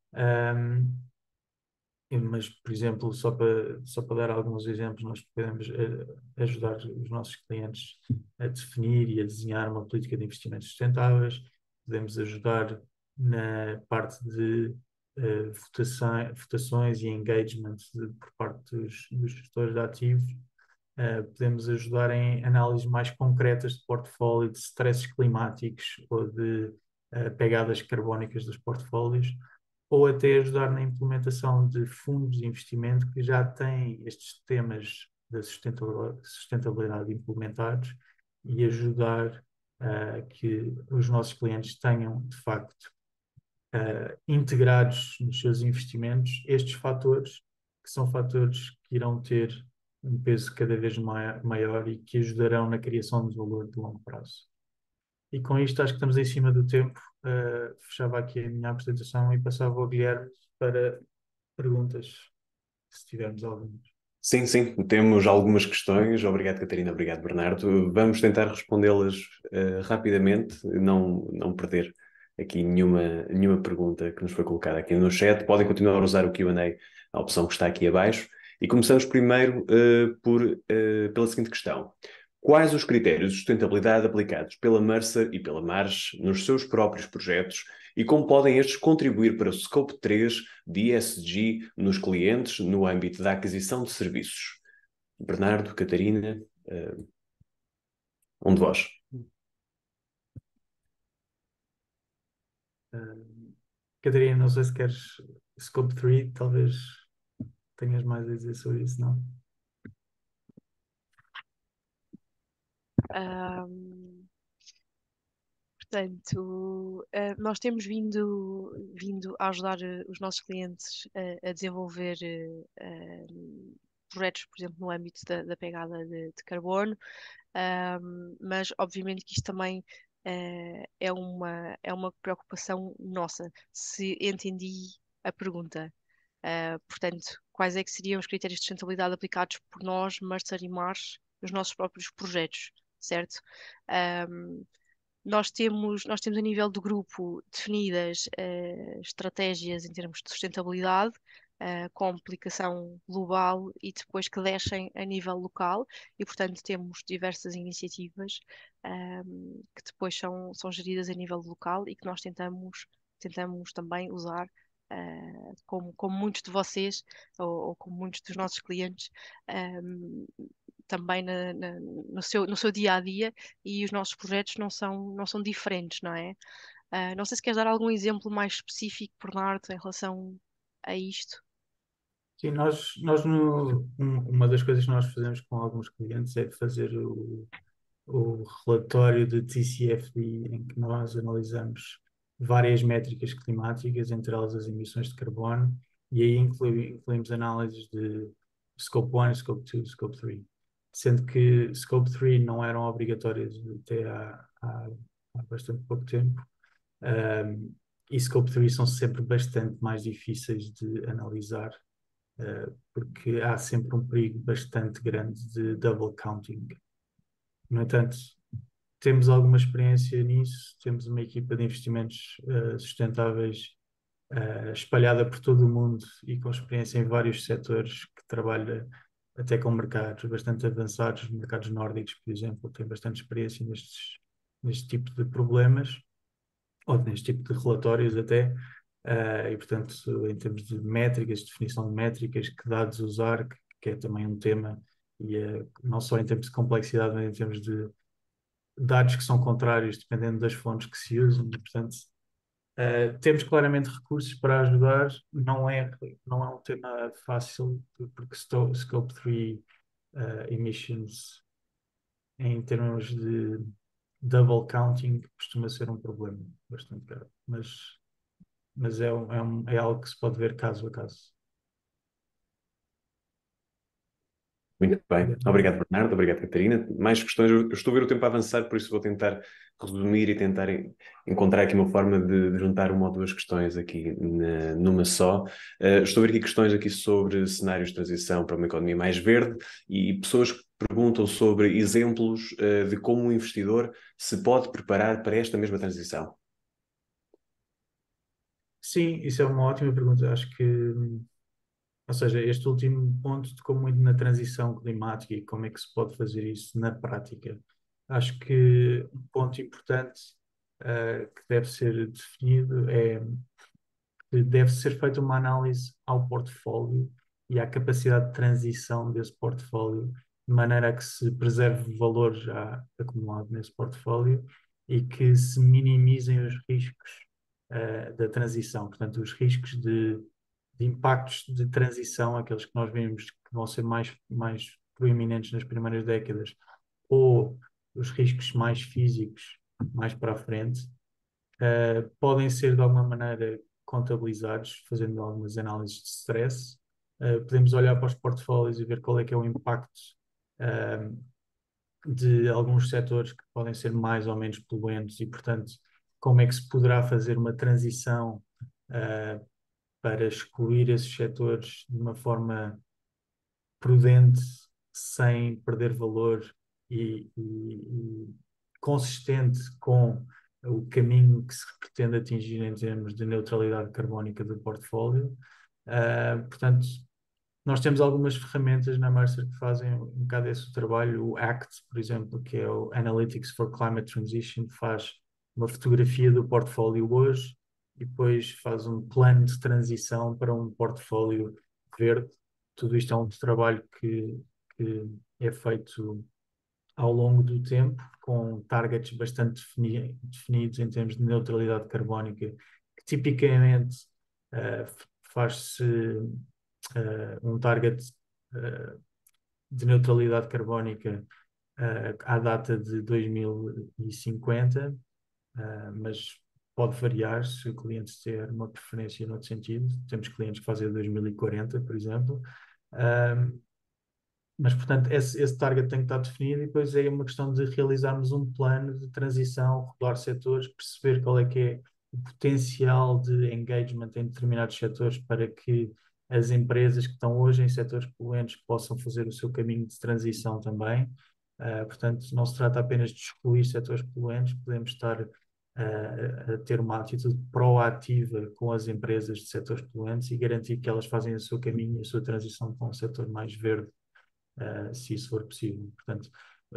Mas, por exemplo, só para dar alguns exemplos, nós podemos ajudar os nossos clientes a definir e a desenhar uma política de investimentos sustentáveis. Podemos ajudar na parte de votações e engagement por parte dos gestores de ativos. Podemos ajudar em análises mais concretas de portfólio, de stresses climáticos ou de pegadas carbónicas dos portfólios, ou até ajudar na implementação de fundos de investimento que já têm estes temas da sustentabilidade implementados e ajudar que os nossos clientes tenham, de facto, integrados nos seus investimentos estes fatores, que são fatores que irão ter um peso cada vez maior e que ajudarão na criação de valor de longo prazo. E com isto acho que estamos em cima do tempo. Fechava aqui a minha apresentação e passava ao Guilherme para perguntas, se tivermos algumas. Sim, temos algumas questões. Obrigado, Catarina. Obrigado, Bernardo. Vamos tentar respondê-las rapidamente, não perder aqui nenhuma pergunta que nos foi colocada aqui no chat. Podem continuar a usar o Q&A, a opção que está aqui abaixo. E começamos primeiro pela seguinte questão. Quais os critérios de sustentabilidade aplicados pela Mercer e pela Marsh nos seus próprios projetos e como podem estes contribuir para o Scope 3 de ESG nos clientes no âmbito da aquisição de serviços. Bernardo, Catarina, um de vós. Catarina, não sei se queres Scope 3, talvez tenhas mais a dizer sobre isso, não? Portanto, nós temos vindo a ajudar os nossos clientes a desenvolver projetos, por exemplo, no âmbito da pegada de carbono, mas obviamente que isto também é uma preocupação nossa, se entendi a pergunta. Portanto, quais é que seriam os critérios de sustentabilidade aplicados por nós, Mercer e Mars, nos nossos próprios projetos, certo? Nós temos a nível do grupo definidas estratégias em termos de sustentabilidade, com aplicação global e depois que descem a nível local, e portanto temos diversas iniciativas que depois são geridas a nível local e que nós tentamos também usar. Como muitos de vocês ou como muitos dos nossos clientes também no seu dia a dia, e os nossos projetos não são diferentes, não é? Não sei se queres dar algum exemplo mais específico, Bernardo, em relação a isto. Sim, uma das coisas que nós fazemos com alguns clientes é fazer o relatório de TCFD, em que nós analisamos várias métricas climáticas, entre elas as emissões de carbono, e aí incluímos análises de Scope 1, Scope 2, Scope 3. Sendo que Scope 3 não eram obrigatórias até há bastante pouco tempo, e Scope 3 são sempre bastante mais difíceis de analisar, porque há sempre um perigo bastante grande de double counting. No entanto, temos alguma experiência nisso, temos uma equipa de investimentos sustentáveis espalhada por todo o mundo e com experiência em vários setores, que trabalha até com mercados bastante avançados, mercados nórdicos, por exemplo, tem bastante experiência neste tipo de problemas, ou neste tipo de relatórios até, e portanto, em termos de métricas, definição de métricas, que dados usar, que é também um tema, e não só em termos de complexidade, mas em termos de dados que são contrários, dependendo das fontes que se usam, e, portanto, temos claramente recursos para ajudar, não é um tema fácil, porque Scope 3 emissions, em termos de double counting, costuma ser um problema bastante grave, mas é algo que se pode ver caso a caso. Muito bem. Obrigado, Bernardo. Obrigado, Catarina. Mais questões? Eu estou a ver o tempo a avançar, por isso vou tentar resumir e tentar encontrar aqui uma forma de juntar uma ou duas questões aqui numa só. Estou a ver aqui questões aqui sobre cenários de transição para uma economia mais verde e pessoas que perguntam sobre exemplos de como um investidor se pode preparar para esta mesma transição. Sim, isso é uma ótima pergunta. Acho que, ou seja, este último ponto tocou muito na transição climática e como é que se pode fazer isso na prática. Acho que um ponto importante que deve ser definido é que deve ser feita uma análise ao portfólio e à capacidade de transição desse portfólio, de maneira a que se preserve o valor já acumulado nesse portfólio e que se minimizem os riscos da transição. Portanto, os riscos de impactos de transição, aqueles que nós vemos que vão ser mais proeminentes nas primeiras décadas, ou os riscos mais físicos mais para a frente, podem ser de alguma maneira contabilizados, fazendo algumas análises de stress. Podemos olhar para os portfólios e ver qual é que é o impacto de alguns setores que podem ser mais ou menos poluentes e, portanto, como é que se poderá fazer uma transição para excluir esses setores de uma forma prudente, sem perder valor e consistente com o caminho que se pretende atingir em termos de neutralidade carbónica do portfólio. Portanto, nós temos algumas ferramentas na Mercer que fazem um bocado esse trabalho. O ACT, por exemplo, que é o Analytics for Climate Transition, faz uma fotografia do portfólio hoje e depois faz um plano de transição para um portfólio verde. Tudo isto é um trabalho que é feito ao longo do tempo, com targets bastante definidos em termos de neutralidade carbónica, que tipicamente faz-se um target de neutralidade carbónica à data de 2050, mas pode variar se o cliente ter uma preferência no outro sentido. Temos clientes que fazem 2040, por exemplo. Mas, portanto, esse target tem que estar definido e depois é uma questão de realizarmos um plano de transição, regular setores, perceber qual é que é o potencial de engagement em determinados setores para que as empresas que estão hoje em setores poluentes possam fazer o seu caminho de transição também. Portanto, não se trata apenas de excluir setores poluentes, podemos estar a ter uma atitude proativa com as empresas de setores poluentes e garantir que elas fazem o seu caminho e a sua transição para um setor mais verde, se isso for possível. Portanto,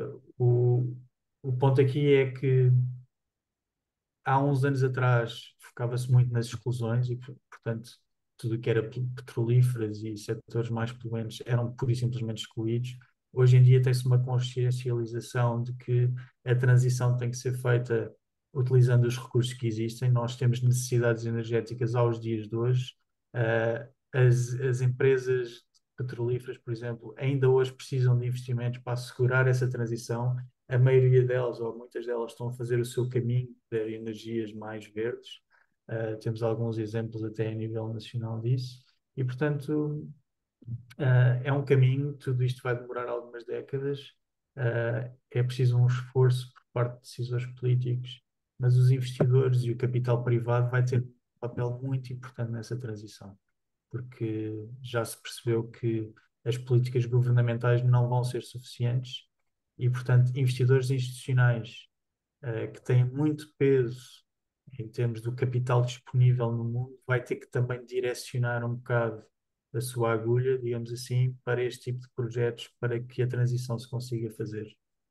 o ponto aqui é que há uns anos atrás focava-se muito nas exclusões e, portanto, tudo o que era petrolíferas e setores mais poluentes eram pura e simplesmente excluídos. Hoje em dia tem-se uma consciencialização de que a transição tem que ser feita utilizando os recursos que existem. Nós temos necessidades energéticas aos dias de hoje. As empresas petrolíferas, por exemplo, ainda hoje precisam de investimentos para assegurar essa transição. A maioria delas, ou muitas delas, estão a fazer o seu caminho para energias mais verdes. Temos alguns exemplos até a nível nacional disso. E, portanto, é um caminho, tudo isto vai demorar algumas décadas. É preciso um esforço por parte de decisores políticos, mas os investidores e o capital privado vai ter um papel muito importante nessa transição, porque já se percebeu que as políticas governamentais não vão ser suficientes e, portanto, investidores institucionais que têm muito peso em termos do capital disponível no mundo, vai ter que também direcionar um bocado a sua agulha, digamos assim, para este tipo de projetos, para que a transição se consiga fazer.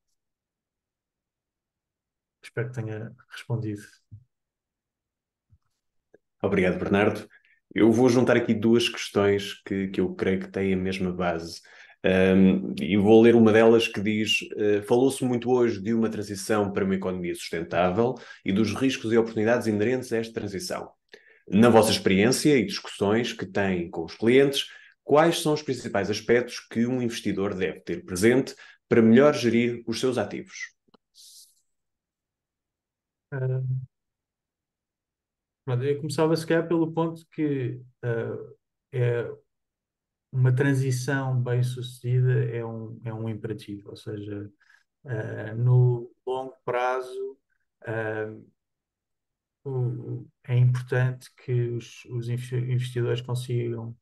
Espero que tenha respondido. Obrigado, Bernardo. Eu vou juntar aqui duas questões que eu creio que têm a mesma base. E vou ler uma delas que diz: falou-se muito hoje de uma transição para uma economia sustentável e dos riscos e oportunidades inerentes a esta transição. Na vossa experiência e discussões que têm com os clientes, quais são os principais aspectos que um investidor deve ter presente para melhor gerir os seus ativos? Uh, eu começava se calhar pelo ponto que é uma transição bem-sucedida é um imperativo, ou seja, no longo prazo, é importante que os investidores consigam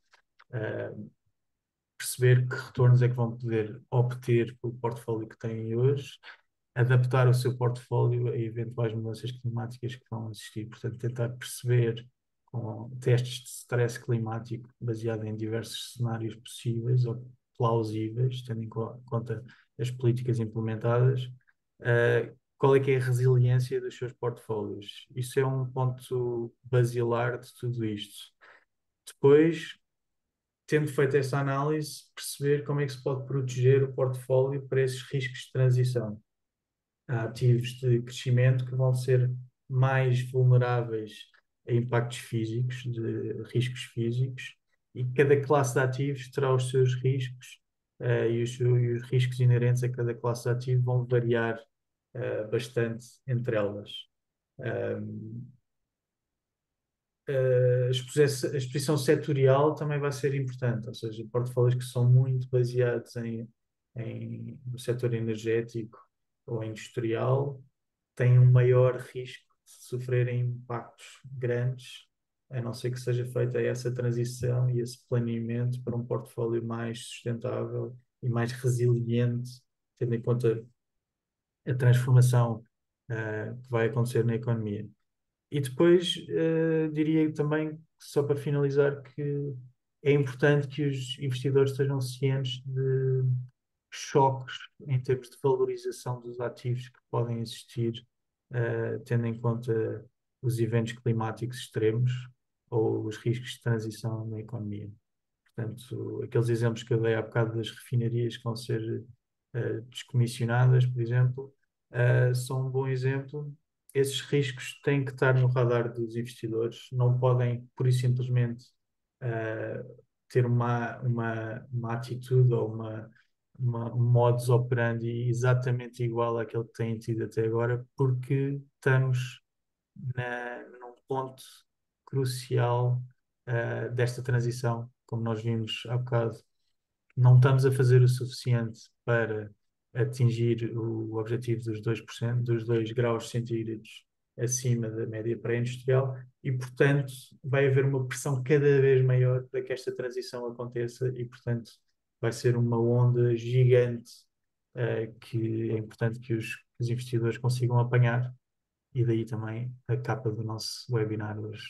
perceber que retornos é que vão poder obter com o portfólio que têm hoje, adaptar o seu portfólio a eventuais mudanças climáticas que vão existir. Portanto, tentar perceber com testes de stress climático baseado em diversos cenários possíveis ou plausíveis, tendo em conta as políticas implementadas, qual é que é a resiliência dos seus portfólios. Isso é um ponto basilar de tudo isto. Depois, tendo feito essa análise, perceber como é que se pode proteger o portfólio para esses riscos de transição. Há ativos de crescimento que vão ser mais vulneráveis a impactos físicos, de riscos físicos, e cada classe de ativos terá os seus riscos, e os riscos inerentes a cada classe de ativo vão variar bastante entre elas. A exposição setorial também vai ser importante, ou seja, portfólios que são muito baseados no setor energético ou industrial têm um maior risco de sofrerem impactos grandes, a não ser que seja feita essa transição e esse planeamento para um portfólio mais sustentável e mais resiliente, tendo em conta a transformação que vai acontecer na economia. E depois diria também, só para finalizar, que é importante que os investidores estejam cientes de choques em termos de valorização dos ativos que podem existir, tendo em conta os eventos climáticos extremos ou os riscos de transição na economia. Portanto, aqueles exemplos que eu dei há bocado das refinarias que vão ser descomissionadas, por exemplo, são um bom exemplo. Esses riscos têm que estar no radar dos investidores, não podem, pura e simplesmente, ter uma atitude ou um modus operandi exatamente igual àquele que têm tido até agora, porque estamos num ponto crucial desta transição, como nós vimos há bocado. Não estamos a fazer o suficiente para atingir o objetivo dos 2%, dos 2 graus centígrados acima da média pré-industrial e, portanto, vai haver uma pressão cada vez maior para que esta transição aconteça e, portanto, vai ser uma onda gigante que é importante que os investidores consigam apanhar e daí também a capa do nosso webinar hoje.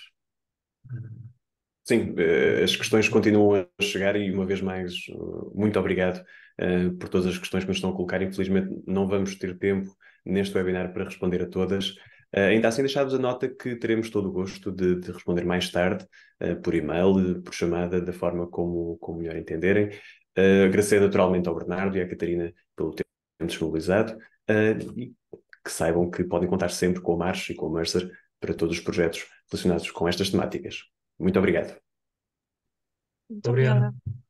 Sim, as questões continuam a chegar e, uma vez mais, muito obrigado por todas as questões que nos estão a colocar. Infelizmente, não vamos ter tempo neste webinar para responder a todas. Ainda assim, deixar-vos a nota que teremos todo o gosto de responder mais tarde, por e-mail, por chamada, da forma como melhor entenderem. Agradecer naturalmente ao Bernardo e à Catarina pelo tempo disponibilizado e que saibam que podem contar sempre com a Marsh e com a Mercer para todos os projetos relacionados com estas temáticas. Muito obrigado. Muito Obrigado. obrigada.